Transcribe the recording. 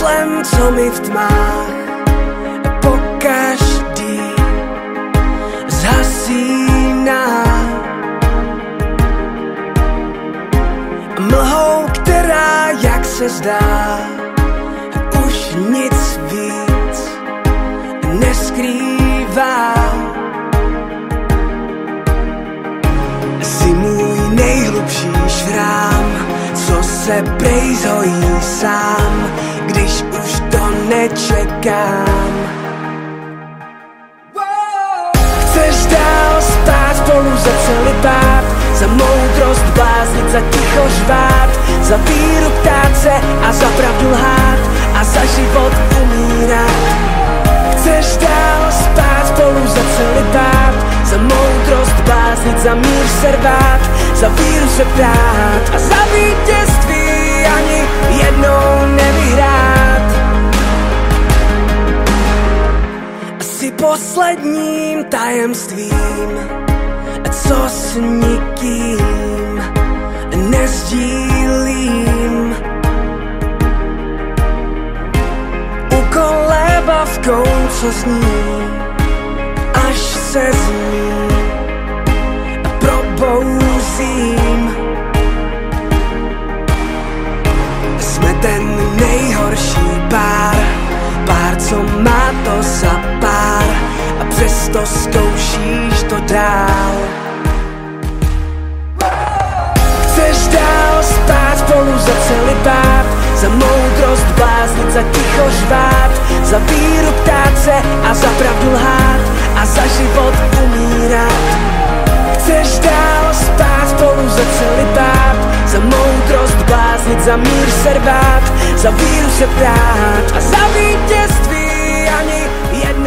světlem, co mi v tmách pokaždý zhasíná, mlhou, která, jak se zdá, už nic víc neskrývá. Jsi můj nejhlubší šrám, co se prej zhojí sám, když už to nečekám. Chceš dál spát spolu za celibát, za moudrost bláznit, za ticho řvát, za víru ptát se a za pravdu lhát a za život umírat. Chceš dál spát spolu za celibát, za moudrost bláznit, za mír se rvát, za víru se ptát a za vítězství ani jednou nevyhrát. Jsi posledním tajemstvím, co s nikým nezdílím. Ukolébavkou, co zní, až se z ní probouzím. Jsme ten nejhorší pár, co má to za pár, a přesto zkoušíš to dál. Chceš dál spát spolu za celibát, za moudrost bláznit, za ticho řvát, za víru ptát se a za pravdu lhát a za život umírat. Chceš dál spát spolu za celibát, za moudrost bláznit, za mír se rvát, za víru se ptát a za vítězství ani jedno